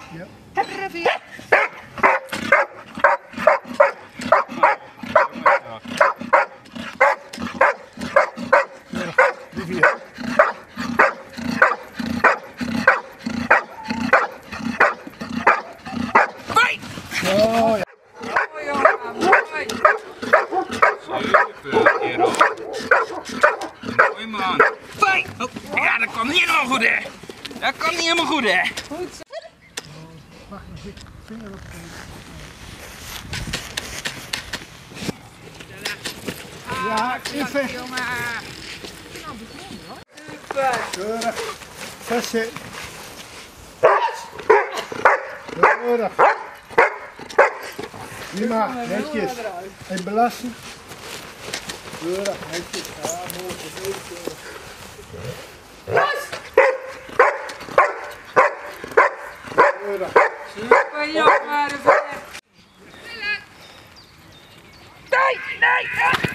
Ja. Rivier. Rivier. Hoi! Zo, ja. Mooi jongen, mooi. Super, kerel. Mooi man. Fijn! Oh, ja, dat kwam niet helemaal goed, hè. Dat kwam niet helemaal goed, hè. Goed zo. Wacht, dan zit vinger op. Ja, even. Jongen. Nou, bijzonder hoor. Super. Keurig. Vessen. Keurig. Prima, netjes. En belasten. Keurig, netjes. Ja, mooi. Keurig. Super jongen, Rivier. Nee, nee.